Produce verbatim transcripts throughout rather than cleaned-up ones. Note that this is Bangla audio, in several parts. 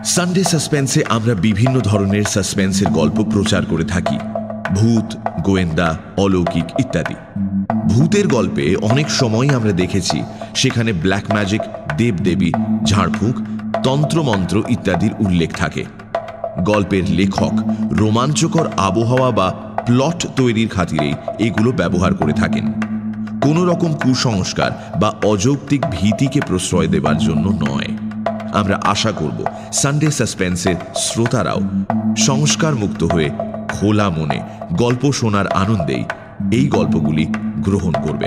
সানডে সাসপেন্সে আমরা বিভিন্ন ধরনের সাসপেন্সের গল্প প্রচার করে থাকি, ভূত, গোয়েন্দা, অলৌকিক ইত্যাদি। ভূতের গল্পে অনেক সময় আমরা দেখেছি সেখানে ব্ল্যাক ম্যাজিক, দেবদেবী, ঝাড়ফুঁক, তন্ত্রমন্ত্র ইত্যাদির উল্লেখ থাকে। গল্পের লেখক রোমাঞ্চকর আবহাওয়া বা প্লট তৈরির খাতিরেই এগুলো ব্যবহার করে থাকেন, কোনো রকম কুসংস্কার বা অযৌক্তিক ভীতিকে প্রশ্রয় দেবার জন্য নয়। আমরা আশা করব সানডে সাসপেন্সের শ্রোতারাও সংস্কার মুক্ত হয়ে খোলা মনে গল্প শোনার আনন্দেই এই গল্পগুলি গ্রহণ করবেন।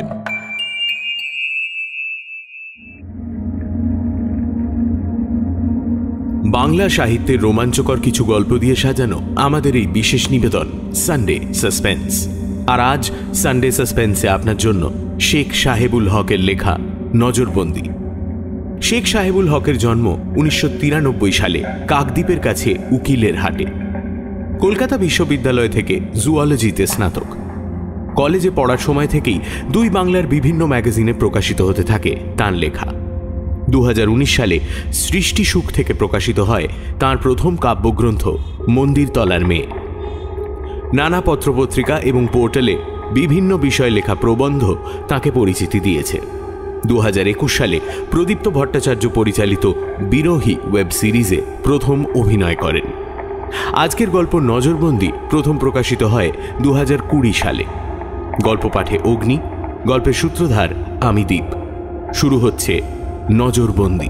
বাংলা সাহিত্যের রোমাঞ্চকর কিছু গল্প দিয়ে সাজানো আমাদের এই বিশেষ নিবেদন সানডে সাসপেন্স। আর আজ সানডে সাসপেন্সে আপনার জন্য শেখ সাহেবুল হকের লেখা নজরবন্দি। শেখ সাহেবুল হকের জন্ম উনিশশো তিরানব্বই সালে কাকদ্বীপের কাছে উকিলের হাটে। কলকাতা বিশ্ববিদ্যালয় থেকে জুওলজিতে স্নাতক। কলেজে পড়ার সময় থেকেই দুই বাংলার বিভিন্ন ম্যাগাজিনে প্রকাশিত হতে থাকে তাঁর লেখা। দু হাজার উনিশ সালে সৃষ্টি সুখ থেকে প্রকাশিত হয় তাঁর প্রথম কাব্যগ্রন্থ মন্দির তলার মেয়ে। নানা পত্রপত্রিকা এবং পোর্টালে বিভিন্ন বিষয়ে লেখা প্রবন্ধ তাঁকে পরিচিতি দিয়েছে। দু হাজার একুশ সালে প্রদীপ্ত ভট্টাচার্য পরিচালিত বিরোহী ওয়েব সিরিজে প্রথম অভিনয় করেন। আজকের গল্প নজরবন্দি প্রথম প্রকাশিত হয় দু হাজার কুড়ি সালে। গল্প পাঠে অগ্নি, গল্পের সূত্রধার আমি দীপ। শুরু হচ্ছে নজরবন্দি।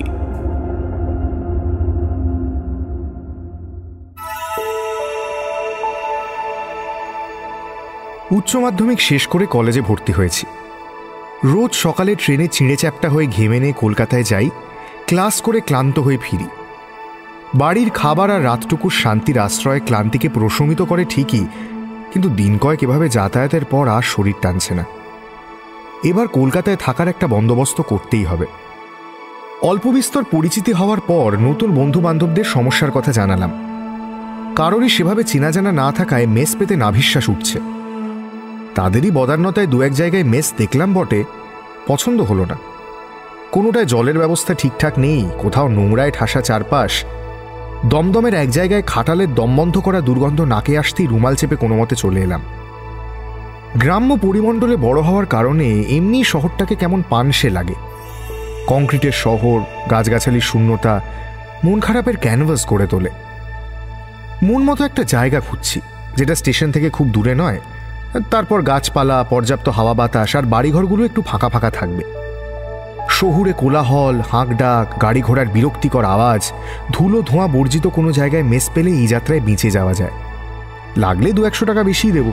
উচ্চ মাধ্যমিক শেষ করে কলেজে ভর্তি হয়েছি। রোজ সকালে ট্রেনে চিঁড়ে চ্যাপ্টা হয়ে ঘেমে নিয়ে কলকাতায় যাই, ক্লাস করে ক্লান্ত হয়ে ফিরি। বাড়ির খাবার আর রাতটুকুর শান্তির আশ্রয়ে ক্লান্তিকে প্রশমিত করে ঠিকই, কিন্তু দিন কয়েক এভাবে যাতায়াতের পর আর শরীর টানছে না। এবার কলকাতায় থাকার একটা বন্দোবস্ত করতেই হবে। অল্প বিস্তর পরিচিতি হওয়ার পর নতুন বন্ধু বান্ধবদের সমস্যার কথা জানালাম। কারোরই সেভাবে চেনা জানা না থাকায় মেস পেতে নাভিশ্বাস উঠছে। তাদেরই বদান্যতায় দু এক জায়গায় মেস দেখলাম বটে, পছন্দ হলো না। কোনোটায় জলের ব্যবস্থা ঠিকঠাক নেই, কোথাও নোংরায় ঠাসা চারপাশ। দমদমের এক জায়গায় খাটালের দমবন্ধ করা দুর্গন্ধ নাকে আসতেই রুমাল চেপে কোনো মতে চলে এলাম। গ্রাম্য পরিমণ্ডলে বড় হওয়ার কারণে এমনি শহরটাকে কেমন পানসে লাগে। কংক্রিটের শহর, গাছগাছালির শূন্যতা মন খারাপের ক্যানভাস করে তোলে। মন মতো একটা জায়গা খুঁজছি, যেটা স্টেশন থেকে খুব দূরে নয়, তারপর গাছপালা, পর্যাপ্ত হাওয়া বাতাস আর বাড়িঘরগুলো একটু ফাঁকা ফাঁকা থাকবে। শহুরে কোলাহল, হাঁক ডাক, গাড়ি ঘোড়ার বিরক্তিকর আওয়াজ, ধুলো ধোঁয়া বর্জিত কোনো জায়গায় মেস পেলে এই যাত্রায় বেঁচে যাওয়া যায়। লাগলে দু একশো টাকা বেশিই দেব।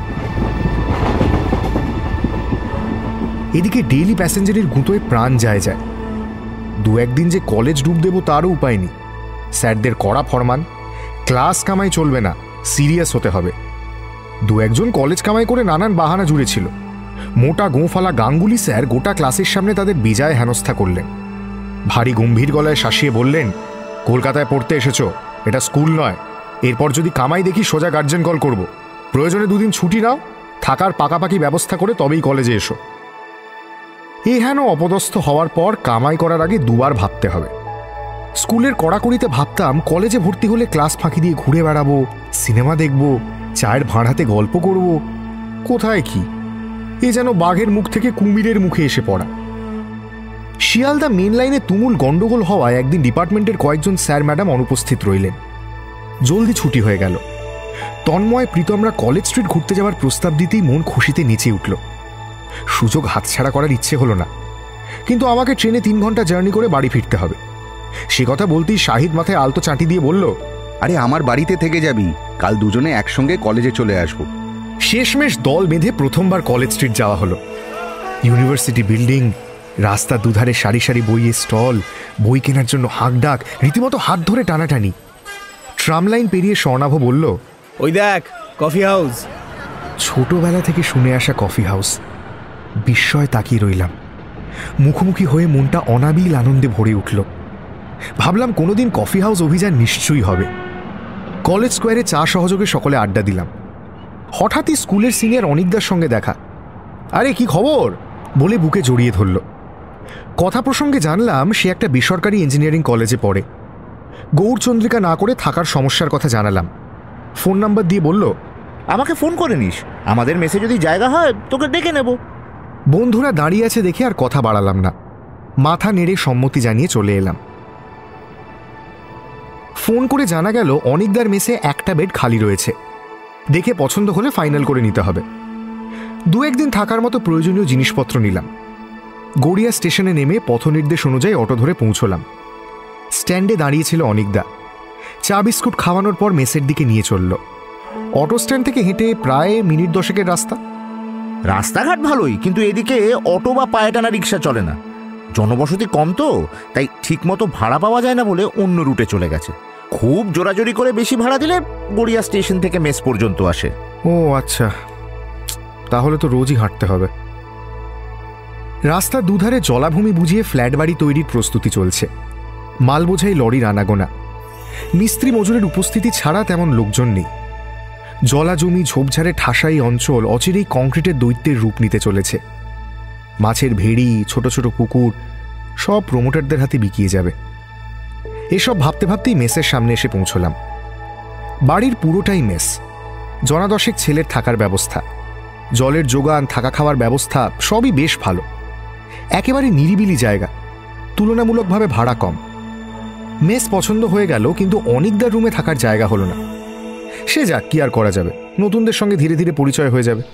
এদিকে ডেইলি প্যাসেঞ্জারের গুঁতোয় প্রাণ যায় যায়। দু একদিন যে কলেজ ডুব দেব তারও উপায় নেই। স্যারদের কড়া ফরমান, ক্লাস কামাই চলবে না, সিরিয়াস হতে হবে। দু একজন কলেজ কামাই করে নানান বাহানা জুড়েছিল। মোটা গোঁফালা গাঙ্গুলি স্যার গোটা ক্লাসের সামনে তাদের বেজায় হেনস্থা করলেন। ভারী গম্ভীর গলায় শাসিয়ে বললেন, কলকাতায় পড়তে এসেছো, এটা স্কুল নয়। এরপর যদি কামাই দেখি সোজা গার্জেন কল করব। প্রয়োজনে দুদিন ছুটি নাও, থাকার পাকাপাকি ব্যবস্থা করে তবেই কলেজে এসো। এ হেন অপদস্থ হওয়ার পর কামাই করার আগে দুবার ভাবতে হবে। স্কুলের কড়াকড়িতে ভাবতাম কলেজে ভর্তি হলে ক্লাস ফাঁকি দিয়ে ঘুরে বেড়াবো, সিনেমা দেখব, চায়ের ভাঁড় হাতে গল্প করব। কোথায় কি, এ যেন বাঘের মুখ থেকে কুমিরের মুখে এসে পড়া। শিয়ালদা মেন লাইনে তুমুল গন্ডগোল হওয়ায় একদিন ডিপার্টমেন্টের কয়েকজন স্যার ম্যাডাম অনুপস্থিত রইলেন। জলদি ছুটি হয়ে গেল। তন্ময় প্রীতমরা কলেজ স্ট্রিট ঘুরতে যাওয়ার প্রস্তাব দিতেই মন খুশিতে নেচে উঠল। সুযোগ হাতছাড়া করার ইচ্ছে হলো না, কিন্তু আমাকে ট্রেনে তিন ঘন্টা জার্নি করে বাড়ি ফিরতে হবে। সে কথা বলতেই শাহিদ মাথায় আলতো চাঁটি দিয়ে বলল, আরে আমার বাড়িতে থেকে যাবি, কাল দুজনে একসঙ্গে কলেজে চলে আসবো। শেষমেশ দল বেঁধে প্রথমবার কলেজ স্ট্রিট যাওয়া হলো। ইউনিভার্সিটি বিল্ডিং, রাস্তা দুধারে সারি সারি বইয়ের স্টল, বই কেনার জন্য হাঁক ডাক, রীতিমতো হাত ধরে টানাটানি। ট্রাম লাইন পেরিয়ে স্বর্ণাভ বলল, ওই দেখ কফি হাউস। ছোটবেলা থেকে শুনে আসা কফি হাউস। বিস্ময় তাকিয়ে রইলাম। মুখোমুখি হয়ে মনটা অনাবিল আনন্দে ভরে উঠল। ভাবলাম কোনোদিন কফি হাউস অভিযান নিশ্চয়ই হবে। কলেজ স্কোয়ারে চা সহযোগে সকলে আড্ডা দিলাম। হঠাৎই স্কুলের সিনিয়র অনিকদার সঙ্গে দেখা। আরে কি খবর বলে বুকে জড়িয়ে ধরল। কথা প্রসঙ্গে জানলাম সে একটা বেসরকারি ইঞ্জিনিয়ারিং কলেজে পড়ে। গৌরচন্দ্রিকা না করে থাকার সমস্যার কথা জানালাম। ফোন নাম্বার দিয়ে বলল, আমাকে ফোন করে নিস, আমাদের মেসে যদি জায়গা হয় তোকে ডেকে নেব। বন্ধুরা দাঁড়িয়ে আছে দেখে আর কথা বাড়ালাম না, মাথা নেড়ে সম্মতি জানিয়ে চলে এলাম। ফোন করে জানা গেল অনিকদার মেসে একটা বেড খালি রয়েছে, দেখে পছন্দ হলে ফাইনাল করে নিতে হবে। দু একদিন থাকার মতো প্রয়োজনীয় জিনিসপত্র নিলাম। গড়িয়া স্টেশনে নেমে পথনির্দেশ অনুযায়ী অটো ধরে পৌঁছলাম। স্ট্যান্ডে দাঁড়িয়েছিল অনিকদা। চা বিস্কুট খাওয়ানোর পর মেসের দিকে নিয়ে চলল। অটো স্ট্যান্ড থেকে হেঁটে প্রায় মিনিট দশেকের রাস্তা। রাস্তাঘাট ভালোই, কিন্তু এদিকে অটো বা পায়ে টানা রিক্সা চলে না। জনবসতি কম তো, তাই ঠিকমতো ভাড়া পাওয়া যায় না বলে অন্য রুটে চলে গেছে। খুব জোরাজোরি করে বেশি ভাড়া দিলে গড়িয়া স্টেশন থেকে মেস পর্যন্ত আসে। ও আচ্ছা, তাহলে তো রোজই হাঁটতে হবে। রাস্তার দুধারে জলাভূমি বুঝিয়ে ফ্ল্যাট বাড়ি তৈরির প্রস্তুতি চলছে। মাল বোঝাই লরির আনাগোনা। মিস্ত্রি মজুরের উপস্থিতি ছাড়া তেমন লোকজন নেই। জলাজমি ঝোপঝাড়ে ঠাসাই অঞ্চল অচিরেই কংক্রিটের দৈত্যের রূপ নিতে চলেছে। মাছের ভেড়ি, ছোট ছোট পুকুর সব প্রমোটারদের হাতে বিকিয়ে যাবে। এসব ভাবতে ভাবতেই মেসের সামনে এসে পৌঁছলাম। বাড়ির পুরোটাই মেস। জনা দশেক ছেলের থাকার ব্যবস্থা, জলের যোগান, থাকা খাওয়ার ব্যবস্থা সবই বেশ ভালো। একেবারে নিরিবিলি জায়গা, তুলনামূলকভাবে ভাড়া কম। মেস পছন্দ হয়ে গেল, কিন্তু অনিকদার রুমে থাকার জায়গা হলো না। সে যাক, কি আর করা যাবে, নতুনদের সঙ্গে ধীরে ধীরে পরিচয় হয়ে যাবে।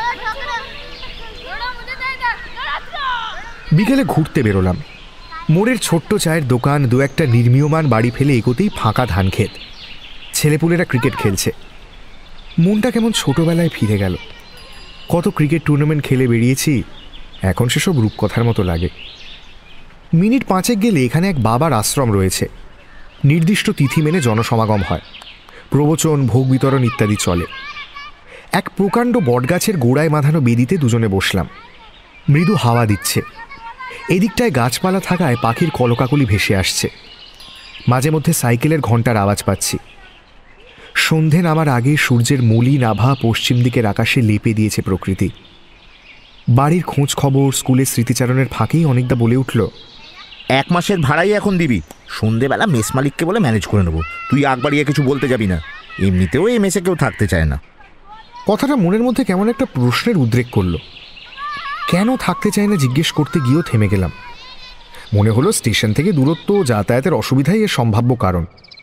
বিকেলে ঘুরতে বেরোলাম। মোড়ের ছোট্ট চায়ের দোকান, দু একটা নির্মীয়মান বাড়ি ফেলে এগোতেই ফাঁকা ধান ক্ষেত। ছেলেপুলেরা ক্রিকেট খেলছে। মনটা কেমন ছোটবেলায় ফিরে গেল। কত ক্রিকেট টুর্নামেন্ট খেলে বেরিয়েছি, এখন সেসব রূপকথার মতো লাগে। মিনিট পাঁচেক গেলে এখানে এক বাবার আশ্রম রয়েছে। নির্দিষ্ট তিথি মেনে জনসমাগম হয়, প্রবচন, ভোগ বিতরণ ইত্যাদি চলে। এক প্রকাণ্ড বটগাছের গোড়ায় বাঁধানো বেদিতে দুজনে বসলাম। মৃদু হাওয়া দিচ্ছে। এদিকটায় গাছপালা থাকায় পাখির কলকাকলি ভেসে আসছে। মাঝে মধ্যে সাইকেলের ঘণ্টার আওয়াজ পাচ্ছি। সন্ধে নামার আগে সূর্যের মলিন আভা পশ্চিম দিকের আকাশে লেপে দিয়েছে প্রকৃতি। বাড়ির খোঁজ খবর, স্কুলের স্মৃতিচারণের ফাঁকেই অনেকদা বলে উঠল, এক মাসের ভাড়াই এখন দিবি, সন্ধেবেলা মেস মালিককে বলে ম্যানেজ করে নেবো। তুই আগ বাড়িয়ে কিছু বলতে যাবি না, এমনিতেও এই মেসে কেউ থাকতে চায় না। কথাটা মনের মধ্যে কেমন একটা প্রশ্নের উদ্রেক করল। কেন থাকতে চায় না জিজ্ঞেস করতে গিয়েও থেমে গেলাম। মনে হলো স্টেশন থেকে দূরত্ব, যাতায়াতের অসুবিধাই এর সম্ভাব্য কারণ।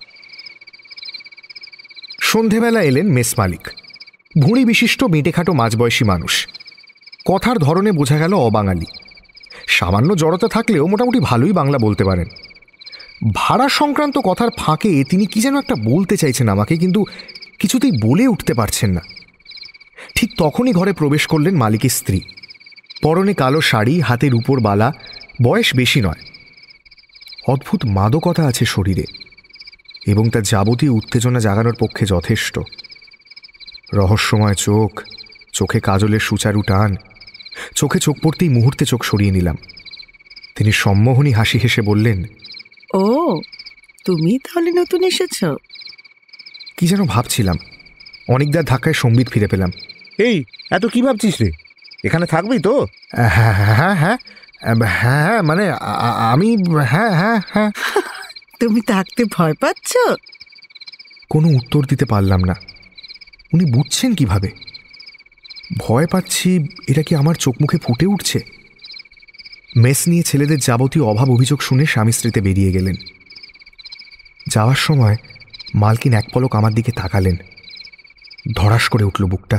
সন্ধেবেলা এলেন মেস মালিক। ভুঁড়ি বিশিষ্ট মেটেখাটো মাঝবয়সী মানুষ। কথার ধরনে বোঝা গেল অবাঙালি। সামান্য জড়তা থাকলেও মোটামুটি ভালোই বাংলা বলতে পারেন। ভাড়া সংক্রান্ত কথার ফাঁকে তিনি কি যেন একটা বলতে চাইছেন আমাকে, কিন্তু কিছুতেই বলে উঠতে পারছেন না। ঠিক তখনই ঘরে প্রবেশ করলেন মালিকের স্ত্রী। পরনে কালো শাড়ি, হাতের উপর বালা, বয়স বেশি নয়। অদ্ভুত মাদকতা আছে শরীরে এবং তার যাবতীয় উত্তেজনা জাগানোর পক্ষে যথেষ্ট। রহস্যময় চোখ, চোখে কাজলের সুচারু টান। চোখে চোখ পড়তেই মুহূর্তে চোখ সরিয়ে নিলাম। তিনি সম্মোহনী হাসি হেসে বললেন, ও তুমি তাহলে নতুন এসেছ? কি যেন ভাবছিলাম। অনেকদার ধাক্কায় সম্বিত ফিরে পেলাম। এই এত কি ভাবছিস রে? এখানে থাকবি তো? হ্যাঁ হ্যাঁ হ্যাঁ হ্যাঁ মানে আমি হ্যাঁ হ্যাঁ হ্যাঁ তুমি থাকতে ভয় পাচ্ছ? কোনো উত্তর দিতে পারলাম না। উনি বুঝছেন কিভাবে? ভয় পাচ্ছি এটা কি আমার চোখ মুখে ফুটে উঠছে? মেস নিয়ে ছেলেদের যাবতীয় অভাব অভিযোগ শুনে স্বামী স্ত্রীতে বেরিয়ে গেলেন। যাওয়ার সময় মালকিন এক পলক আমার দিকে তাকালেন। ধড়াস করে উঠল বুকটা।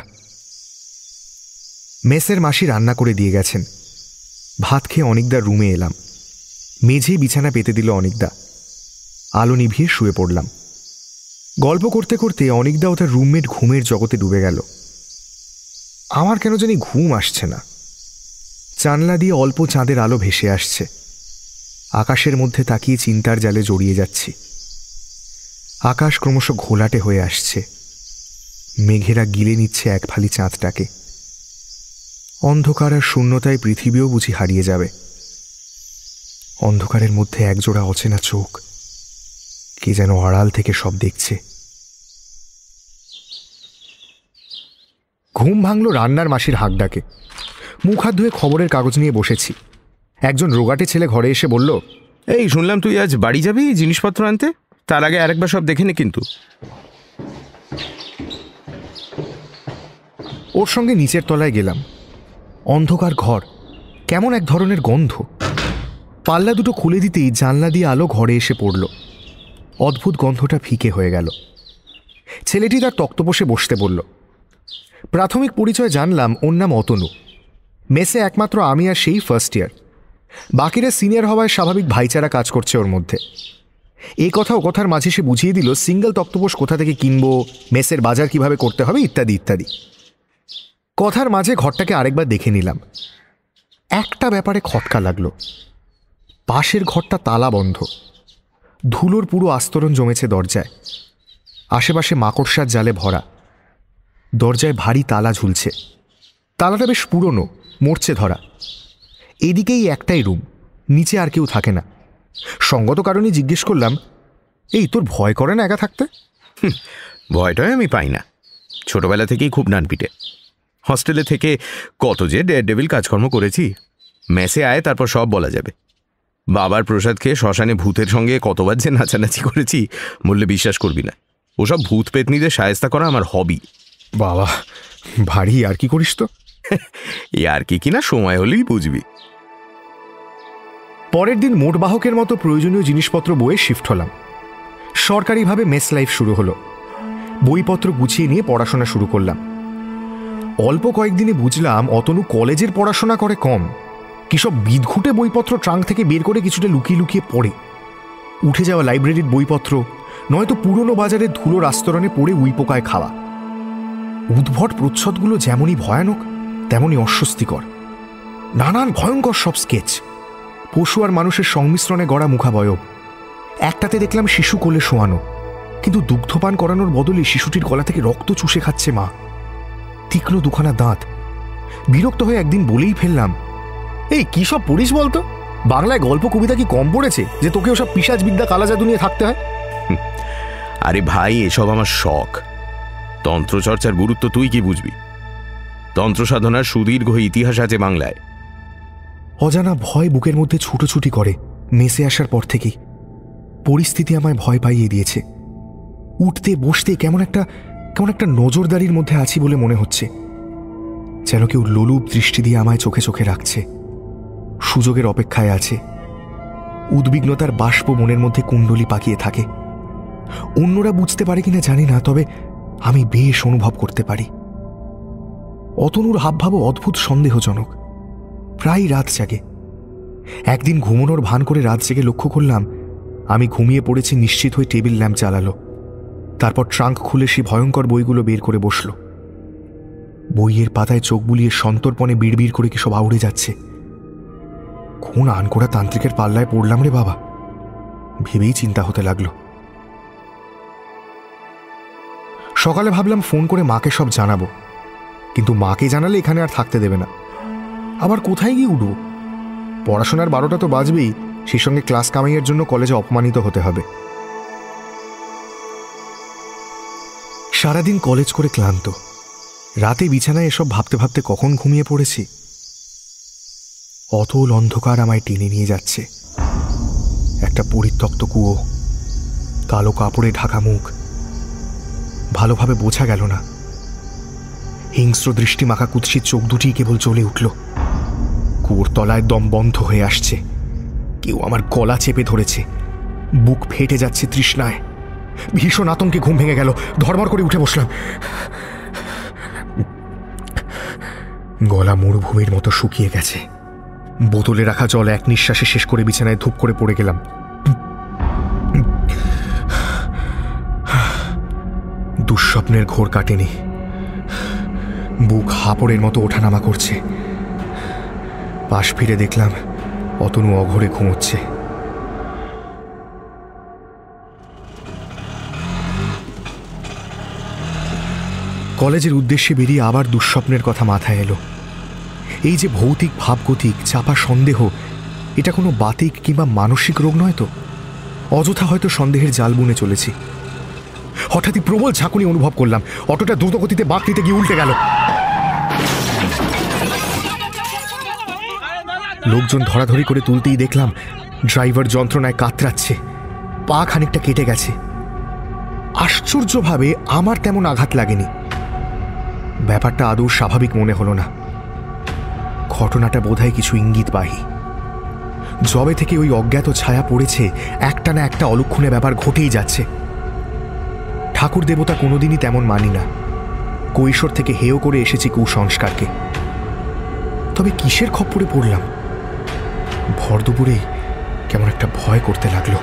মেসের মাসি রান্না করে দিয়ে গেছেন। ভাত খেয়ে অনিকদার রুমে এলাম। মেঝেই বিছানা পেতে দিল অনিকদা। আলো নিভিয়ে শুয়ে পড়লাম। গল্প করতে করতে অনিকদা ও তার রুমমেট ঘুমের জগতে ডুবে গেল। আমার কেন জানি ঘুম আসছে না। জানলা দিয়ে অল্প চাঁদের আলো ভেসে আসছে। আকাশের মধ্যে তাকিয়ে চিন্তার জালে জড়িয়ে যাচ্ছি। আকাশ ক্রমশ ঘোলাটে হয়ে আসছে। মেঘেরা গিলে নিচ্ছে এক ফালি চাঁদটাকে। অন্ধকার আর শূন্যতায় পৃথিবীও বুঝি হারিয়ে যাবে। অন্ধকারের মধ্যে একজোড়া অচেনা চোখ কে যেন আড়াল থেকে সব দেখছে। ঘুম ভাঙল রান্নার মাসির হাঁক ডাকে। মুখ হাত ধুয়ে খবরের কাগজ নিয়ে বসেছি। একজন রোগাটে ছেলে ঘরে এসে বলল, এই শুনলাম তুই আজ বাড়ি যাবি জিনিসপত্র আনতে? তার আগে আরেকবার সব দেখে নে কিন্তু। ওর সঙ্গে নিচের তলায় গেলাম। অন্ধকার ঘর, কেমন এক ধরনের গন্ধ। পাল্লা দুটো খুলে দিতেই জানলা দিয়ে আলো ঘরে এসে পড়ল। অদ্ভুত গন্ধটা ফিকে হয়ে গেল। ছেলেটি তার তক্তপোষে বসতে বলল। প্রাথমিক পরিচয় জানলাম ওর নাম অতনু। মেসে একমাত্র আমি আর সেই ফার্স্ট ইয়ার। বাকিরা সিনিয়র হওয়ায় স্বাভাবিক ভাইচারা কাজ করছে ওর মধ্যে। এই কথা ও কথার মাঝে সে বুঝিয়ে দিল সিঙ্গেল তক্তপোষ কোথা থেকে কিনবো, মেসের বাজার কিভাবে করতে হবে, ইত্যাদি ইত্যাদি। কথার মাঝে ঘরটাকে আরেকবার দেখে নিলাম। একটা ব্যাপারে খটকা লাগলো, পাশের ঘরটা তালা বন্ধ। ধুলোর পুরো আস্তরণ জমেছে দরজায়। আশেপাশে মাকড়সার জালে ভরা। দরজায় ভারী তালা ঝুলছে। তালাটা বেশ পুরনো, মরছে ধরা। এদিকেই একটাই রুম, নিচে আর কেউ থাকে না। সঙ্গত কারণে জিজ্ঞেস করলাম, এই তোর ভয় করে না একা থাকতে? ভয়টাই আমি পাই না, ছোটবেলা থেকেই খুব নান পিটে। হস্টেলে থেকে কত যে ডেয়ার ডেভিল কাজকর্ম করেছি। মেসে আয়, তারপর সব বলা যাবে। বাবার প্রসাদ খেয়ে শ্মশানে ভূতের সঙ্গে কতবার যে নাচানাচি করেছি বললে বিশ্বাস করবি না। ওসব ভূত পেতনিদের সায়স্তা করা আমার হবি। বাবা, ভারী আর কি করিস তো। এই আর কি কিনা সময় হলেই বুঝবি। পরের দিন মোটবাহকের মতো প্রয়োজনীয় জিনিসপত্র বয়ে শিফট হলাম। সরকারিভাবে মেস লাইফ শুরু হলো। বইপত্র গুছিয়ে নিয়ে পড়াশোনা শুরু করলাম। অল্প কয়েকদিনে বুঝলাম অতনু কলেজের পড়াশোনা করে কম, কিসব বিদঘুটে বইপত্র ট্রাঙ্ক থেকে বের করে কিছুটা লুকিয়ে লুকিয়ে পড়ে। উঠে যাওয়া লাইব্রেরির বইপত্র, নয়তো পুরনো বাজারের ধুলোর আস্তরণে পড়ে উইপোকায় খাওয়া। উদ্ভট প্রচ্ছদগুলো যেমনই ভয়ানক তেমনই অস্বস্তিকর। নানান ভয়ঙ্কর সব স্কেচ, পশু আর মানুষের সংমিশ্রণে গড়া মুখাবয়ব। একটাতে দেখলাম শিশু কোলে শোয়ানো, কিন্তু দুগ্ধপান করানোর বদলে শিশুটির গলা থেকে রক্ত চুষে খাচ্ছে মা। তীক্ষ্ণ দুখানা দাঁত। বিরক্ত হয়ে একদিন বলেই ফেললাম, এই কি সব পড়িস বলতো? বাংলায় গল্প কবিতা কি কম পড়েছে যে তোকে ওসব পিশাচ বিদ্যা কালা জাদু নিয়ে থাকতে হয়? আরে ভাই, এসব আমার শখ। তন্ত্রচর্চার গুরুত্ব তুই কি বুঝবি? তন্ত্র সাধনার সুদীর্ঘ ইতিহাস আছে বাংলায়। অজানা ভয় বুকের মধ্যে ছুটোছুটি করে মেসে আসার পর থেকেই। পরিস্থিতি আমায় ভয় পাইয়ে দিয়েছে। উঠতে বসতে কেমন একটা কেমন একটা নজরদারির মধ্যে আছি বলে মনে হচ্ছে। যেন কেউ লোলুপ দৃষ্টি দিয়ে আমায় চোখে চোখে রাখছে, সুযোগের অপেক্ষায় আছে। উদ্বিগ্নতার বাষ্প মনের মধ্যে কুণ্ডলি পাকিয়ে থাকে। অন্যরা বুঝতে পারে কিনা জানি না, তবে আমি বেশ অনুভব করতে পারি। অতনুর হাবভাবও অদ্ভুত সন্দেহজনক। প্রায় রাত জাগে। একদিন ঘুমানোর ভান করে রাত জেগে লক্ষ্য করলাম আমি ঘুমিয়ে পড়েছি। নিশ্চিত হয়ে টেবিল ল্যাম্প জ্বালালো। তারপর ট্রাঙ্ক খুলে সে ভয়ঙ্কর বইগুলো বের করে বসল। বইয়ের পাতায় চোখ বুলিয়ে সন্তর্পণে বিড়বিড় করে কি সব আউড়ে যাচ্ছে। কোন আনকোড়া তান্ত্রিকের পাল্লায় পড়লাম রে বাবা, ভেবেই চিন্তা হতে লাগলো। সকালে ভাবলাম ফোন করে মাকে সব জানাবো, কিন্তু মাকে জানালে এখানে আর থাকতে দেবে না। আবার কোথায় গিয়ে উঠব? পড়াশোনার বারোটা তো বাজবেই, সেই সঙ্গে ক্লাস কামাইয়ের জন্য কলেজে অপমানিত হতে হবে। সারাদিন কলেজ করে ক্লান্ত, রাতে বিছানায় এসব ভাবতে ভাবতে কখন ঘুমিয়ে পড়েছি। অতল অন্ধকার আমায় টেনে নিয়ে যাচ্ছে। একটা পরিত্যক্ত কুয়ো, কালো কাপড়ে ঢাকা মুখ। ভালোভাবে বোঝা গেল না। হিংস্র দৃষ্টি মাখা কুৎসিত চোখ দুটি কেবল জ্বলে উঠল। কুয়োর তলায় দম বন্ধ হয়ে আসছে। কেউ আমার গলা চেপে ধরেছে। বুক ফেটে যাচ্ছে তৃষ্ণায়। ভীষণ আতঙ্কে ঘুম ভেঙে গেল। ধর্মর করে উঠে বসলাম। গলা মরুভূমির মতো শুকিয়ে গেছে। বোতলে রাখা জল এক নিঃশ্বাসে শেষ করে বিছানায় ধূপ করে পড়ে গেলাম। দুঃস্বপ্নের ঘোর কাটেনি। বুক হাঁপড়ের মতো ওঠানামা করছে। পাশ ফিরে দেখলাম অতনু অঘরে ঘুমোচ্ছে। কলেজের উদ্দেশ্যে বেরিয়ে আবার দুঃস্বপ্নের কথা মাথায় এলো। এই যে ভৌতিক ভাবগতিক চাপা সন্দেহ, এটা কোনো বাতিক কিংবা মানসিক রোগ নয় তো? অযথা হয়তো সন্দেহের জাল বুনে চলেছি। হঠাৎই প্রবল ঝাঁকুনি অনুভব করলাম। অটোটা দ্রুতগতিতে বাঁক নিতে গিয়ে উল্টে গেল। লোকজন ধরাধরি করে তুলতেই দেখলাম ড্রাইভার যন্ত্রণায় কাতরাচ্ছে। পা খানিকটা কেটে গেছে। আশ্চর্যভাবে আমার তেমন আঘাত লাগেনি। ব্যাপারটা আদৌ স্বাভাবিক মনে হলো না। ঘটনাটা বোধহয় কিছু ইঙ্গিতবাহী। জবে থেকে ওই অজ্ঞাত ছায়া পড়েছে, একটা না একটা অলক্ষণে ব্যাপার ঘটেই যাচ্ছে। ঠাকুর দেবতা কোনোদিনই তেমন মানি না, কৈশোর থেকে হেয় করে এসেছি কুসংস্কারকে। তবে কিসের খপ্পরে পড়লাম? ভর দুপুরে কেমন একটা ভয় করতে লাগলো।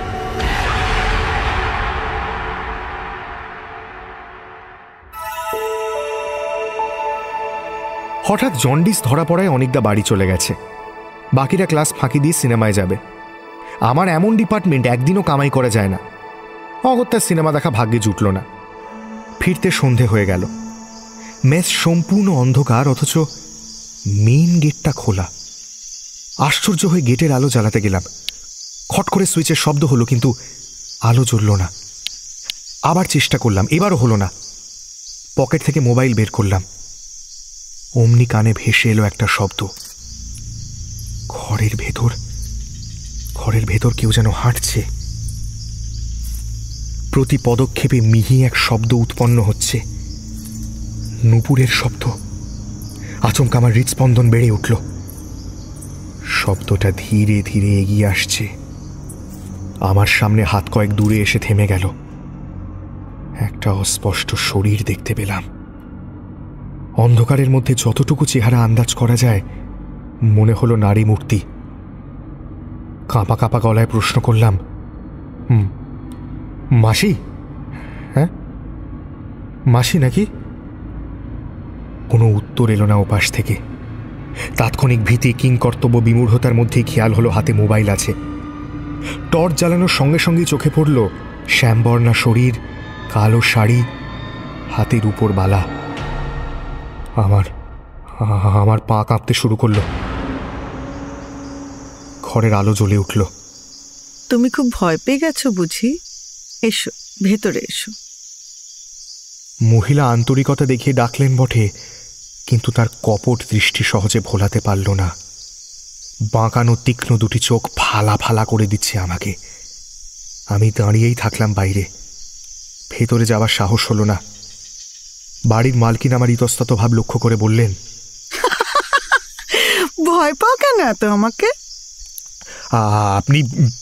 হঠাৎ জন্ডিস ধরা পড়ায় অনেকটা বাড়ি চলে গেছে। বাকিরা ক্লাস ফাঁকি দিয়ে সিনেমায় যাবে। আমার এমন ডিপার্টমেন্ট একদিনও কামাই করা যায় না। অগত্যার সিনেমা দেখা ভাগ্যে জুটল না। ফিরতে সন্ধে হয়ে গেল। মেস সম্পূর্ণ অন্ধকার, অথচ মেইন গেটটা খোলা। আশ্চর্য হয়ে গেটের আলো জ্বালাতে গেলাম। খট করে সুইচের শব্দ হলো, কিন্তু আলো জ্বলল না। আবার চেষ্টা করলাম, এবারও হলো না। পকেট থেকে মোবাইল বের করলাম। অমনি কানে ভেসে এলো একটা শব্দ। ঘরের ভেতর ঘরের ভেতর কেউ যেন হাঁটছে। প্রতি পদক্ষেপে মিহি এক শব্দ উৎপন্ন হচ্ছে, নূপুরের শব্দ। আচমকা আমার হৃৎস্পন্দন বেড়ে উঠল। শব্দটা ধীরে ধীরে এগিয়ে আসছে। আমার সামনে হাত কয়েক দূরে এসে থেমে গেল। একটা অস্পষ্ট শরীর দেখতে পেলাম। অন্ধকারের মধ্যে যতটুকু চেহারা আন্দাজ করা যায় মনে হলো নারী মূর্তি। কাঁপা কাঁপা গলায় প্রশ্ন করলাম, হুম মাসি? হ্যাঁ মাসি নাকি? কোনো উত্তর এলো না ওপাশ থেকে। তাৎক্ষণিক ভীতি, কিংকর্তব্য বিমূঢ়তার মধ্যেই খেয়াল হলো হাতে মোবাইল আছে। টর্চ জ্বালানোর সঙ্গে সঙ্গেই চোখে পড়ল শ্যামবর্ণা শরীর, কালো শাড়ি, হাতের উপর বালা। আমার আমার পা কাঁপতে শুরু করলো। ঘরের আলো জ্বলে উঠল। তুমি খুব ভয় পেয়ে গেছো বুঝি? এসো, ভেতরে এসো। মহিলা আন্তরিকতা দেখিয়ে ডাকলেন বটে, কিন্তু তার কপট দৃষ্টি সহজে ভোলাতে পারল না। বাঁকানো তীক্ষ্ণ দুটি চোখ ফালা ফালা করে দিচ্ছে আমাকে। আমি দাঁড়িয়েই থাকলাম বাইরে। ভেতরে যাওয়ার সাহস হলো না। বাড়ির মালকিন আমার ইতস্তত ভাব লক্ষ্য করে বললেন, ভয় পাও কেন এত আমাকে? আপনি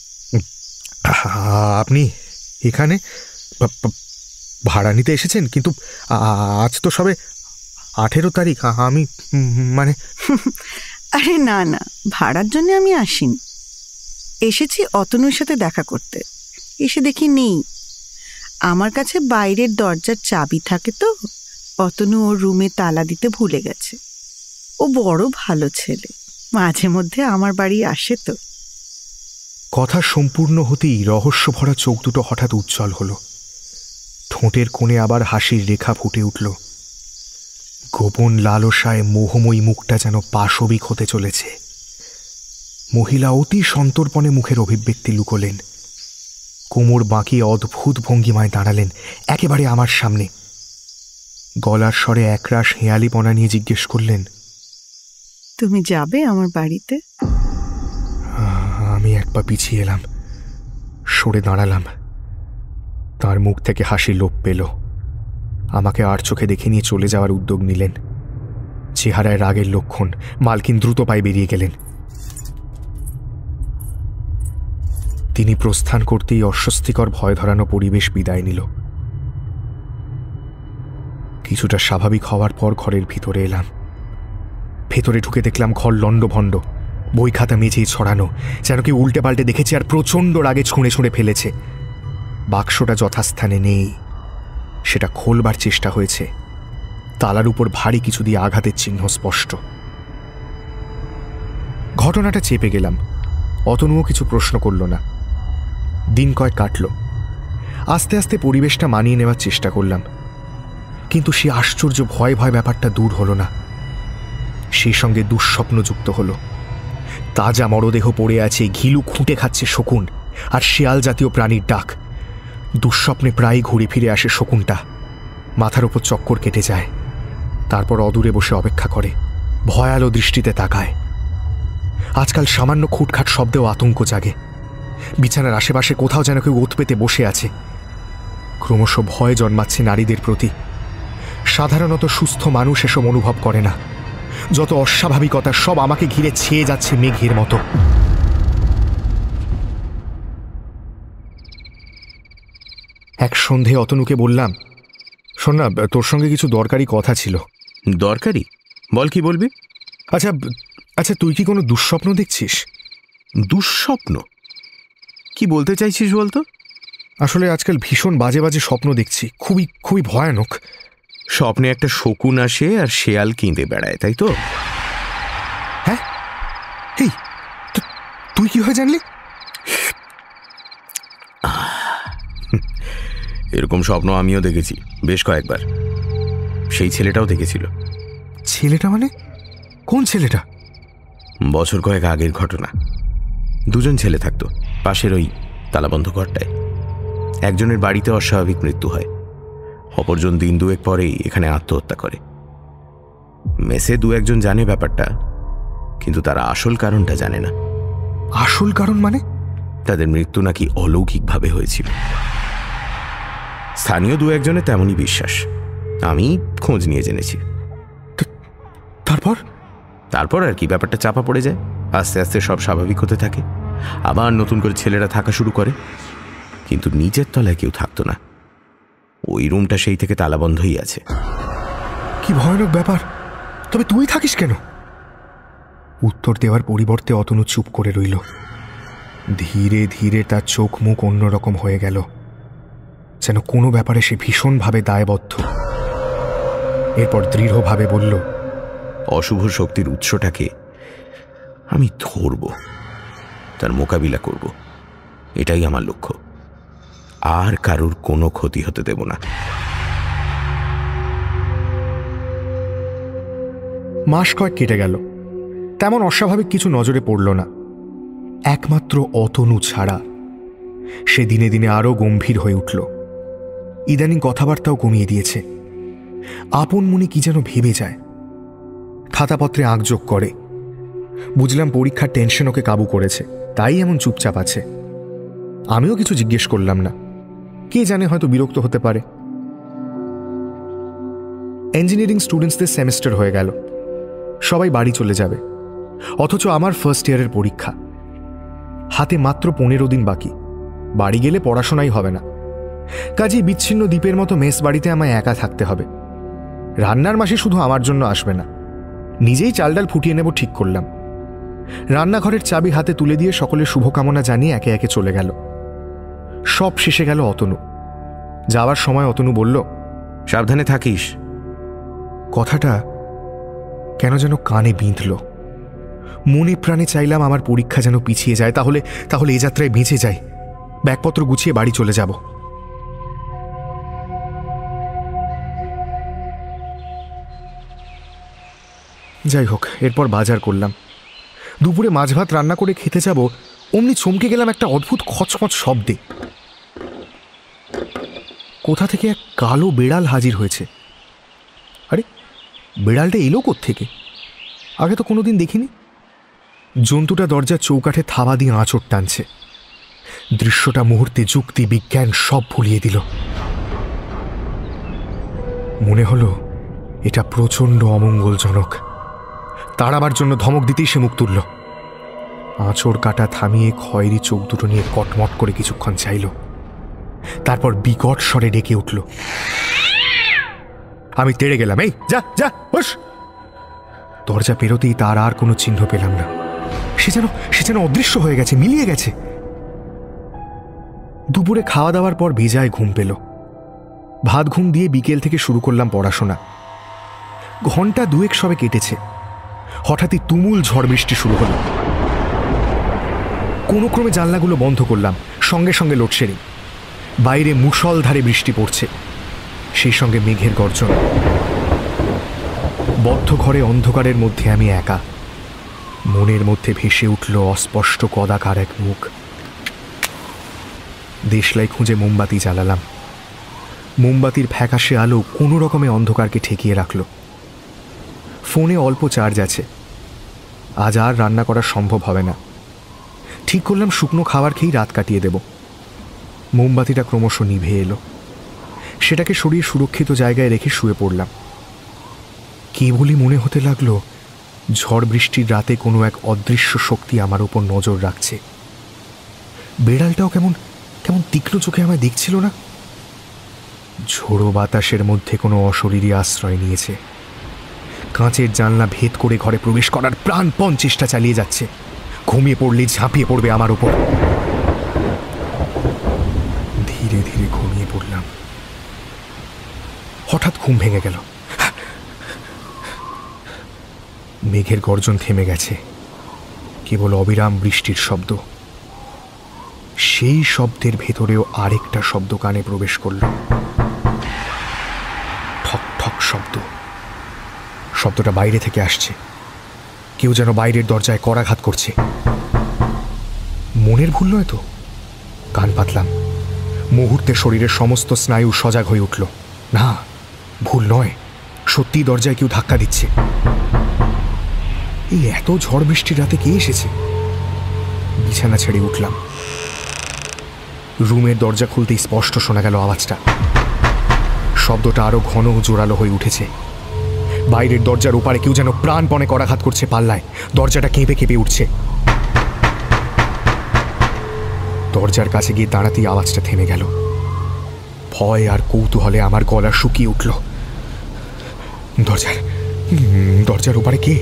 আপনি এখানে ভাড়া নিতে এসেছেন? কিন্তু আজ তো সবে আঠেরো তারিখ। আমি মানে আরে না না, ভাড়ার জন্য আমি আসিনি। এসেছি অতনুর সাথে দেখা করতে। এসে দেখি নেই। আমার কাছে বাইরের দরজার চাবি থাকে তো, অতনু ওর রুমে তালা দিতে ভুলে গেছে। ও বড় ভালো ছেলে, মাঝে মধ্যে আমার বাড়ি আসে তো। কথা সম্পূর্ণ হতেই রহস্য ভরা চোখ দুটো হঠাৎ উজ্জ্বল হলো। ঠোঁটের কোণে আবার হাসির রেখা ফুটে উঠল। গোপন লালসায় মোহময়ী মুখটা যেন পাশবিক হতে চলেছে। মহিলা অতি সন্তর্পণে মুখের অভিব্যক্তি লুকোলেন। কোমর বাঁকিয়ে অদ্ভুত ভঙ্গিমায় দাঁড়ালেন একেবারে আমার সামনে। গলার স্বরে একরাশ হেঁয়ালিপনা নিয়ে জিজ্ঞেস করলেন, তুমি যাবে আমার বাড়িতে? আমি এক পা পিছিয়ে এলাম, সরে দাঁড়ালাম। তার মুখ থেকে হাসি লোপ পেল। আমাকে আর চোখে দেখে নিয়ে চলে যাওয়ার উদ্যোগ নিলেন। চেহারায় রাগের লক্ষণ। মালকিন দ্রুত পায়ে বেরিয়ে গেলেন। তিনি প্রস্থান করতেই অস্বস্তিকর ভয় ধরানো পরিবেশ বিদায় নিল। কিছুটা স্বাভাবিক হওয়ার পর ঘরের ভিতরে এলাম। ভেতরে ঢুকে দেখলাম ঘর লণ্ডভণ্ড, বই খাতা মেঝেই ছড়ানো, যেন কি উল্টে পাল্টে দেখেছে আর প্রচণ্ড রাগে ছুঁড়ে ছুঁড়ে ফেলেছে। বাক্সটা যথাস্থানে নেই। সেটা খোলবার চেষ্টা হয়েছে। তালার উপর ভারী কিছু দিয়ে আঘাতের চিহ্ন স্পষ্ট। ঘটনাটা চেপে গেলাম। অতনুও কিছু প্রশ্ন করল না। দিন কয়েক কাটল। আস্তে আস্তে পরিবেশটা মানিয়ে নেওয়ার চেষ্টা করলাম, কিন্তু সে আশ্চর্য ভয় ভয় ব্যাপারটা দূর হলো না। সেই সঙ্গে দুঃস্বপ্ন যুক্ত হলো। তাজা মরদেহ পড়ে আছে, ঘিলু খুঁটে খাচ্ছে শকুন, আর শিয়াল জাতীয় প্রাণীর ডাক। দুঃস্বপ্নে প্রায় ঘুরে ফিরে আসে শকুনটা। মাথার ওপর চক্কর কেটে যায়, তারপর অদূরে বসে অপেক্ষা করে, ভয়ালো দৃষ্টিতে তাকায়। আজকাল সামান্য খুটখাট শব্দেও আতঙ্ক জাগে। বিছানার আশেপাশে কোথাও যেন কেউ ওত পেতে বসে আছে। ক্রমশ ভয় জন্মাচ্ছে নারীদের প্রতি। সাধারণত সুস্থ মানুষ এসব অনুভব করে না। যত অস্বাভাবিকতা সব আমাকে ঘিরে ছেয়ে যাচ্ছে মেঘের মতো। এক সন্ধে অতনুকে বললাম, শোন না, তোর সঙ্গে কিছু দরকারি কথা ছিল। দরকারি? বল, কি বলবি? আচ্ছা আচ্ছা তুই কি কোনো দুঃস্বপ্ন দেখছিস? দুঃস্বপ্ন? কি বলতে চাইছিস বলতো? আসলে আজকাল ভীষণ বাজে বাজে স্বপ্ন দেখছি, খুবই খুবই ভয়ানক। স্বপ্নে একটা শকুন আসে আর শেয়াল কিনতে বেড়ায়, তাই তো? হ্যাঁ। এই তুই কি হয়ে জানলি? এরকম স্বপ্ন আমিও দেখেছি বেশ কয়েকবার। সেই ছেলেটাও দেখেছিল। ছেলেটা মানে? কোন ছেলেটা? বছর কয়েক আগের ঘটনা। দুজন ছেলে থাকতো পাশের ওই তালাবন্ধ ঘরটায়। একজনের বাড়িতে অস্বাভাবিক মৃত্যু হয়, অপরজন দিন দুয়েক পরেই এখানে আত্মহত্যা করে। মেসে দু একজন জানে ব্যাপারটা, কিন্তু তারা আসল কারণটা জানে না। আসল কারণ মানে? তাদের মৃত্যু নাকি অলৌকিকভাবে হয়েছিল। স্থানীয় দু একজনের তেমনই বিশ্বাস। আমি খোঁজ নিয়ে জেনেছি। তারপর? তারপর আর কি, ব্যাপারটা চাপা পড়ে যায়। আস্তে আস্তে সব স্বাভাবিক হতে থাকে। আবার নতুন করে ছেলেরা থাকা শুরু করে, কিন্তু নিচের তলায় কেউ থাকতো না। ওই রুমটা সেই থেকে তালাবন্ধই আছে। কি ভয়ানক ব্যাপার! তবে তুই থাকিস কেন? উত্তর দেওয়ার পরিবর্তে অতনু চুপ করে রইল। ধীরে ধীরে তার চোখ মুখ অন্যরকম হয়ে গেল, যেন কোনো ব্যাপারে সে ভীষণভাবে দায়বদ্ধ। এরপর দৃঢ়ভাবে বলল, অশুভ শক্তির উৎসটাকে আমি ধরব, তার মোকাবিলা করব, এটাই আমার লক্ষ্য। আর কারুর কোনো ক্ষতি হতে দেব না। মাস কয়েক কেটে গেল, তেমন অস্বাভাবিক কিছু নজরে পড়ল না, একমাত্র অতনু ছাড়া। সে দিনে দিনে আরো গম্ভীর হয়ে উঠল। ইদানিং কথাবার্তাও কমিয়ে দিয়েছে। আপন মনে কি যেন ভেবে যায়, খাতাপত্রে আঁকযোগ করে। বুঝলাম পরীক্ষার টেনশন ওকে কাবু করেছে, তাই এমন চুপচাপ আছে। আমিও কিছু জিজ্ঞেস করলাম না, কে জানে হয়তো বিরক্ত হতে পারে। ইঞ্জিনিয়ারিং স্টুডেন্টসদের সেমিস্টার হয়ে গেল, সবাই বাড়ি চলে যাবে, অথচ আমার ফার্স্ট ইয়ারের পরীক্ষা। হাতে মাত্র পনেরো দিন বাকি। বাড়ি গেলে পড়াশোনাই হবে না, কাজেই বিচ্ছিন্ন দ্বীপের মতো মেস বাড়িতে আমায় একা থাকতে হবে। রান্নার মাসে শুধু আমার জন্য আসবে না, নিজেই চাল ডাল ফুটিয়ে নেব ঠিক করলাম। রান্নাঘরের চাবি হাতে তুলে দিয়ে সকলের শুভকামনা জানিয়ে একে একে চলে গেল। সব শেষে গেল অতনু। যাওয়ার সময় অতনু বলল, সাবধানে থাকিস। কথাটা কেন যেন কানে বিঁধল। মনে প্রাণে চাইলাম আমার পরীক্ষা যেন পিছিয়ে যায়, তাহলে তাহলে এ যাত্রায় বেঁচে যাই। ব্যাগপত্র গুছিয়ে বাড়ি চলে যাব। যাই হোক, এরপর বাজার করলাম। দুপুরে মাছ ভাত রান্না করে খেতে যাব, অমনি চমকে গেলাম একটা অদ্ভুত খচখচ শব্দে। কোথা থেকে এক কালো বেড়াল হাজির হয়েছে। আরে, বেড়ালটা এলো কোত্থেকে? আগে তো কোনোদিন দেখিনি। জন্তুটা দরজার চৌকাঠে থাবা দিয়ে আঁচড় টানছে। দৃশ্যটা মুহূর্তে যুক্তি বিজ্ঞান সব ভুলিয়ে দিল। মনে হলো এটা প্রচণ্ড অমঙ্গলজনক। তাড়াবার জন্য ধমক দিতেই সে মুখ তুলল। আঁচড় কাটা থামিয়ে খয়েরি চোখ দুটো নিয়ে কটমট করে কিছুক্ষণ চাইল, তারপর বিকট স্বরে ডেকে উঠল। আমি তেড়ে গেলাম, এই যা যা বস। দরজা পেরোতেই তার আর কোনো চিহ্ন পেলাম না। সে যেন সে যেন অদৃশ্য হয়ে গেছে, মিলিয়ে গেছে। দুপুরে খাওয়া দাওয়ার পর বেজায় ঘুম পেল। ভাত ঘুম দিয়ে বিকেল থেকে শুরু করলাম পড়াশোনা। ঘন্টা দুয়েক সবে কেটেছে, হঠাৎই তুমুল ঝড় বৃষ্টি শুরু হলো। কোনো ক্রমে জানলাগুলো বন্ধ করলাম, সঙ্গে সঙ্গে লোডশেডিং। বাইরে মুষলধারে বৃষ্টি পড়ছে, সেই সঙ্গে মেঘের গর্জন। বদ্ধ ঘরে অন্ধকারের মধ্যে আমি একা। মনের মধ্যে ভেসে উঠল অস্পষ্ট কদাকার এক মুখ। দেশলাই খুঁজে মোমবাতি জ্বালালাম। মোমবাতির ফ্যাকাশে আলো কোনো রকমে অন্ধকারকে ঠেকিয়ে রাখল। ফোনে অল্প চার্জ আছে, আজ আর রান্না করা সম্ভব হবে না। ঠিক করলাম শুকনো খাবার খেয়েই রাত কাটিয়ে দেব। মোমবাতিটা ক্রমশ নিভে এলো। সেটাকে সরিয়ে সুরক্ষিত জায়গায় রেখে শুয়ে পড়লাম। কেবলই মনে হতে লাগলো ঝড় বৃষ্টির রাতে কোনো এক অদৃশ্য শক্তি আমার উপর নজর রাখছে। বেড়ালটাও কেমন কেমন তীক্ষ্ণ চোখে আমায় দেখছিল না? ঝোড়ো বাতাসের মধ্যে কোনো অশরীরী আশ্রয় নিয়েছে। কাঁচের জানলা ভেদ করে ঘরে প্রবেশ করার প্রাণপণ চেষ্টা চালিয়ে যাচ্ছে। ঘুমিয়ে পড়লে ঝাঁপিয়ে পড়বে আমার উপর। ধীরে ধীরে ঘুমিয়ে পড়লাম। হঠাৎ ঘুম ভেঙে গেল। মেঘের গর্জন থেমে গেছে, কেবল অবিরাম বৃষ্টির শব্দ। সেই শব্দের ভেতরেও আরেকটা শব্দ কানে প্রবেশ করল। ঠক ঠক শব্দ। শব্দটা বাইরে থেকে আসছে। কেউ যেন বাইরের দরজায় করাঘাত করছে। মনের ভুল নয় তো? কান পাতলাম। মুহূর্তে শরীরের সমস্ত স্নায়ু সজাগ হয়ে উঠল। না, ভুল নয়, সত্যি দরজায় কেউ ধাক্কা দিচ্ছে। এই এত ঝড় বৃষ্টির রাতে কে এসেছে? বিছানা ছেড়ে উঠলাম। রুমের দরজা খুলতেই স্পষ্ট শোনা গেল আওয়াজটা। শব্দটা আরো ঘন ও জোরালো হয়ে উঠেছে। বাইরের দরজার ওপারে কেউ যেন প্রাণপণে করাঘাত করছে পাল্লায়। দরজাটা কেঁপে কেঁপে উঠছে। দরজার কাছে গিয়ে দাঁড়াতেই আওয়াজটা থেমে গেল। ভয় আর কৌতূহলে আমার গলা শুকিয়ে উঠল। দরজার দরজার ওপারে কে?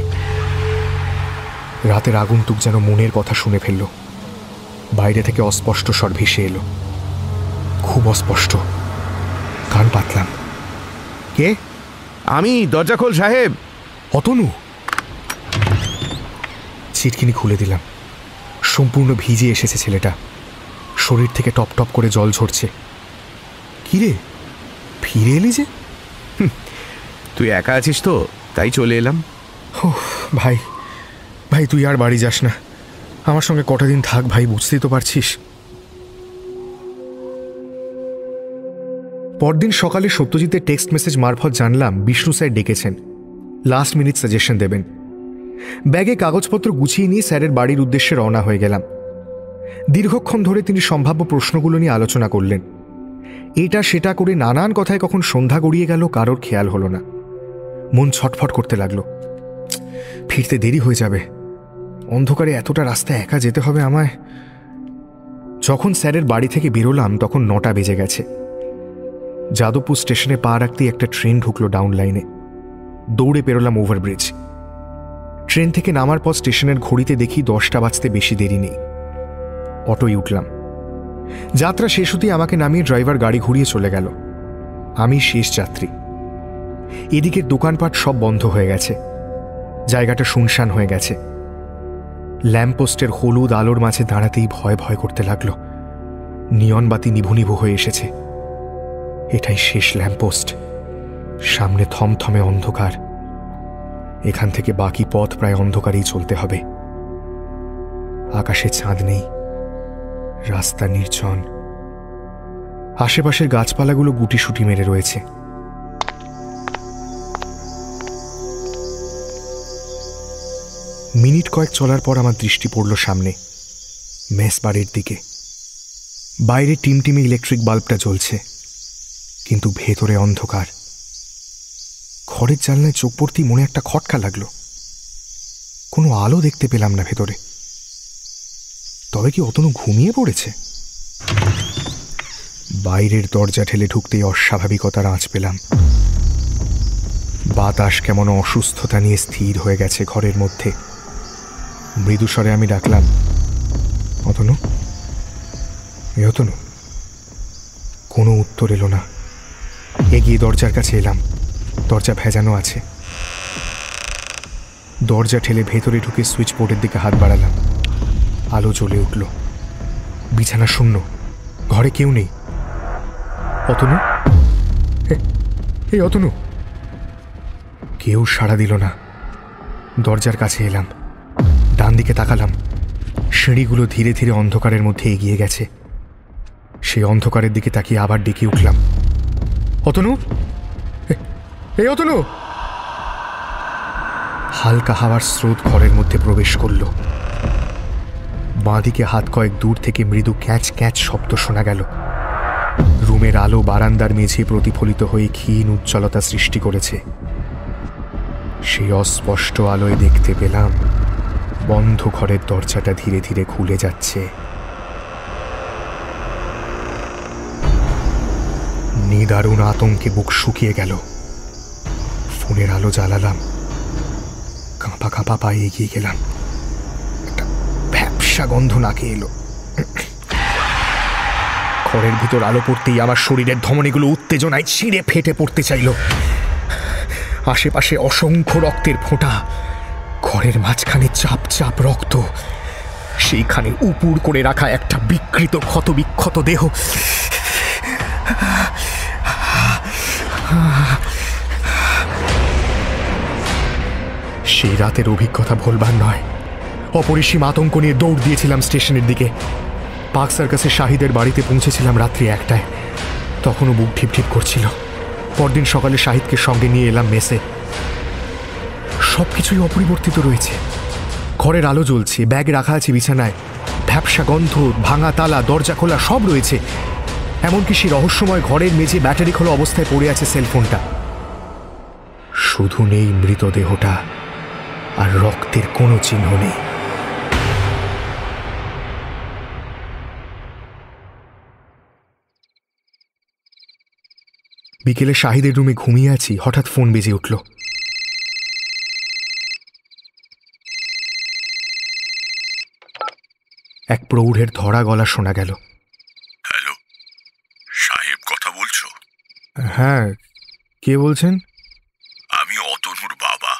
রাতের আগন্তুক যেন মনের কথা শুনে ফেলল। বাইরে থেকে অস্পষ্ট স্বর ভেসে এলো, খুব অস্পষ্ট। কান পাতলাম। কে? আমি। দরজা খোল সাহেব। অতনু। ছিটকিনি খুলে দিলাম। সম্পূর্ণ ভিজে এসেছে ছেলেটা। শরীর থেকে টপ টপ করে জল ঝরছে। কিরে, ফিরে এলি যে? তুই একা আছিস তো, তাই চলে এলাম। ও ভাই, ভাই তুই আর বাড়ি যাস না। আমার সঙ্গে কটা দিন থাক ভাই, বুঝতেই তো পারছিস। পরদিন সকালে সত্যজিতের টেক্সট মেসেজ মারফত জানলাম বিষ্ণু স্যার ডেকেছেন, লাস্ট মিনিট সাজেশন দেবেন। ব্যাগে কাগজপত্র গুছিয়ে নিয়ে স্যারের বাড়ির উদ্দেশ্যে রওনা হয়ে গেলাম। দীর্ঘক্ষণ ধরে তিনি সম্ভাব্য প্রশ্নগুলো নিয়ে আলোচনা করলেন। এটা সেটা করে নানান কথায় কখন সন্ধ্যা গড়িয়ে গেল কারোর খেয়াল হলো না। মন ছটফট করতে লাগলো। ফিরতে দেরি হয়ে যাবে, অন্ধকারে এতটা রাস্তা একা যেতে হবে আমায়। যখন স্যারের বাড়ি থেকে বেরোলাম তখন নটা বেজে গেছে। যাদবপুর স্টেশনে পা রাখতেই একটা ট্রেন ঢুকলো ডাউন লাইনে। দৌড়ে পেরোলাম ওভারব্রিজ। ট্রেন থেকে নামার পর স্টেশনের ঘড়িতে দেখি দশটা বাজতে বেশি দেরি নেই। অটোয় উঠলাম। যাত্রা শেষ হতেই আমাকে নামিয়ে ড্রাইভার গাড়ি ঘুরিয়ে চলে গেল। আমি শেষ যাত্রী। এদিকের দোকানপাট সব বন্ধ হয়ে গেছে। জায়গাটা শুনশান হয়ে গেছে। ল্যাম্পপোস্টের হলুদ আলোর মাঝে দাঁড়াতেই ভয় ভয় করতে লাগলো। নিয়ন বাতি নিভু নিভু হয়ে এসেছে। এটাই শেষ ল্যাম্পপোস্ট। সামনে থমথমে অন্ধকার। এখান থেকে বাকি পথ প্রায় অন্ধকারেই চলতে হবে। আকাশে চাঁদ নেই, রাস্তা নির্জন। আশেপাশের গাছপালাগুলো গুটিসুটি মেরে রয়েছে। মিনিট কয়েক চলার পর আমার দৃষ্টি পড়ল সামনে, মেস বাড়ির দিকে। বাইরে টিমটিমে ইলেকট্রিক বাল্বটা জ্বলছে, কিন্তু ভেতরে অন্ধকার। ঘরের জানলায় চোখ পড়তেই মনে একটা খটকা লাগলো। কোনো আলো দেখতে পেলাম না ভেতরে। তবে কি অতনু ঘুমিয়ে পড়েছে? বাইরের দরজা ঠেলে ঢুকতেই অস্বাভাবিকতার আঁচ পেলাম। বাতাস কেমন অসুস্থতা নিয়ে স্থির হয়ে গেছে ঘরের মধ্যে। মৃদুস্বরে আমি ডাকলাম, অতনু, এ অতনু। কোনো উত্তর এলো না। এগিয়ে দরজার কাছে এলাম। দরজা ভেজানো আছে। দরজা ঠেলে ভেতরে ঢুকে সুইচ বোর্ডের দিকে হাত বাড়ালাম। আলো জ্বলে উঠল। বিছানা শূন্য, ঘরে কেউ নেই। অতনু, এই অতনু। কেউ সাড়া দিল না। দরজার কাছে এলাম। ডান দিকে তাকালাম। সিঁড়িগুলো ধীরে ধীরে অন্ধকারের মধ্যে এগিয়ে গেছে। সেই অন্ধকারের দিকে তাকিয়ে আবার ডেকে উঠলাম, অতনু, এই অতনু। হালকা হাওয়ার স্রোত ঘরের মধ্যে প্রবেশ করল। বাঁদিকে হাত কয়েক দূর থেকে মৃদু ক্যাচ ক্যাচ শব্দ শোনা গেল। রুমের আলো বারান্দার মেঝে প্রতিফলিত হয়ে ক্ষীণ উজ্জ্বলতা সৃষ্টি করেছে। সেই অস্পষ্ট আলোয় দেখতে পেলাম বন্ধ ঘরের দরজাটা ধীরে ধীরে খুলে যাচ্ছে। নিদারুণ আতঙ্কে বুক শুকিয়ে গেল। ফোনের আলো জ্বালালাম, কাঁপা কাঁপা পায়ে এগিয়ে গেলাম। একটা ভ্যাপসা গন্ধ নাকে এলো। ঘরের ভিতর আলো পড়তেই আমার শরীরের ধমনীগুলো উত্তেজনায় ছিঁড়ে ফেটে পড়তে চাইল। আশেপাশে অসংখ্য রক্তের ফোঁটা, ঘরের মাঝখানে চাপ চাপ রক্ত, সেইখানে উপুড় করে রাখা একটা বিকৃত ক্ষত বিক্ষত দেহ। সেই রাতের অভিজ্ঞতা ভুলবার নয়। অপরিসীম আতঙ্ক নিয়ে দৌড় দিয়েছিলাম স্টেশনের দিকে। পার্ক সার্কাসের শাহিদের বাড়িতে পৌঁছেছিলাম রাত্রি একটায়। তখনও বুক ঢিপ ঢিপ করছিল। পরদিন সকালে শাহিদকে সঙ্গে নিয়ে এলাম মেসে। সবকিছুই অপরিবর্তিত রয়েছে। ঘরের আলো জ্বলছে, ব্যাগ রাখা আছে বিছানায়, ভ্যাপসা গন্ধ, ভাঙা তালা, দরজা খোলা সব রয়েছে। এমনকি সেই রহস্যময় ঘরের মেঝে ব্যাটারি খোলা অবস্থায় পড়ে আছে সেলফোনটা। শুধু নেই মৃতদেহটা, আর রক্তের কোনো চিহ্ন নেই। বিকেলে শাহিদের রুমে ঘুমিয়ে আছি, হঠাৎ ফোন বেজে উঠল। এক প্রৌঢ়ের ধরা গলা শোনা গেল। হ্যালো, সাহেব কথা বলছো? হ্যাঁ, কে বলছেন? আমি অতনুর বাবা।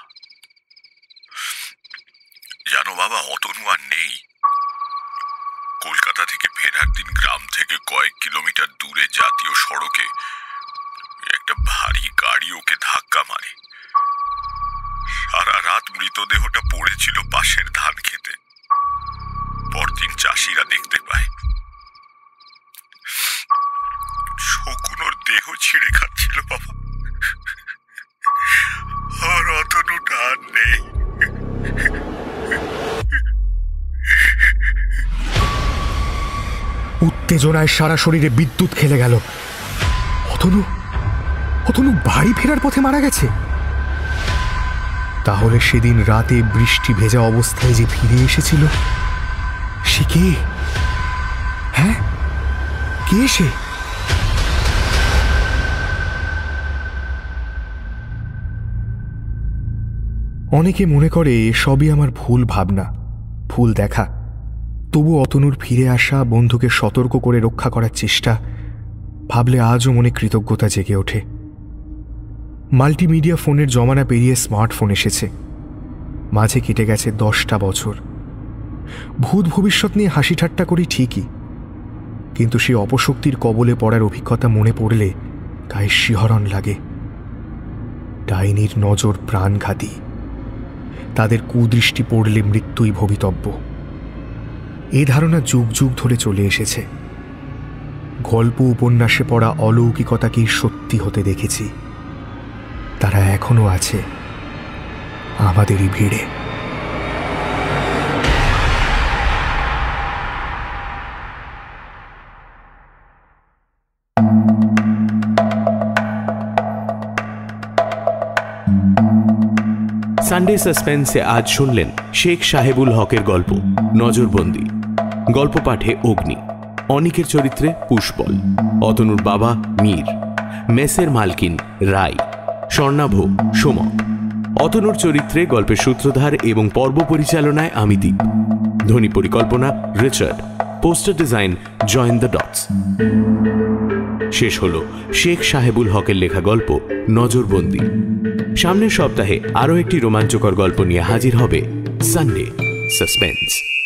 জানো বাবা, অতনু আর নেই। কলকাতা থেকে ফেরার দিন গ্রাম থেকে কয়েক কিলোমিটার দূরে জাতীয় সড়কে একটা ভারী গাড়ি ওকে ধাক্কা মারে। সারা রাত মৃতদেহটা পড়েছিল পাশের ধান খেতে। পরদিন চাষিরা দেখতে পায় শকুনোর দেহ ছিঁড়ে খাচ্ছিল বাবা। আর অতনুটা আর নেই। উত্তেজনায় সারা শরীরে বিদ্যুৎ খেলে গেল। অতনু অতনু বাড়ি ফেরার পথে মারা গেছে। তাহলে সেদিন রাতে বৃষ্টি ভেজা অবস্থায় যে ফিরে এসেছিল, সে কে? হ্যাঁ, কে সে? অনেকে মনে করে সবই আমার ভুল ভাবনা, ভুল দেখা। তবু অতনুর ফিরে আসা, বন্ধুকে সতর্ক করে রক্ষা করার চেষ্টা ভাবলে আজও মনে কৃতজ্ঞতা জেগে ওঠে। মাল্টিমিডিয়া ফোনের জমানা পেরিয়ে স্মার্টফোন এসেছে। মাঝে কেটে গেছে দশটা বছর। ভূত ভবিষ্যৎ নিয়ে হাসি ঠাট্টা করি ঠিকই, কিন্তু সেই অপশক্তির কবলে পড়ার অভিজ্ঞতা মনে পড়লে গায়ে শিহরণ লাগে। ডাইনির নজর প্রাণঘাতী। তাদের কুদৃষ্টি পড়লে মৃত্যুই ভবিতব্য। এই ধারণা যুগ যুগ ধরে চলে এসেছে। গল্প উপন্যাসে পড়া অলৌকিকতাকেই সত্যি হতে দেখেছি। তারা এখনো আছে আমাদেরই ভিড়ে। সানডে সাসপেন্সে আজ শুনলেন শেখ সাহেবুল হকের গল্প নজরবন্দি। গল্প পাঠে অগ্নি, অনিকের চরিত্রে পুষ্পল, অতনুর বাবা মীর, মেসের মালকিন রাই, স্বর্ণাভ সোমক। অতনুর চরিত্রে গল্পের সূত্রধার এবং পর্ব পরিচালনায় আমি দীপ। ধ্বনি পরিকল্পনা Richard, poster design join the dots. শেষ হল শেখ সাহেবুল হকের লেখা গল্প নজরবন্দি। সামনের সপ্তাহে আরও একটি রোমাঞ্চকর গল্প নিয়ে হাজির হবে সানডে সাসপেন্স।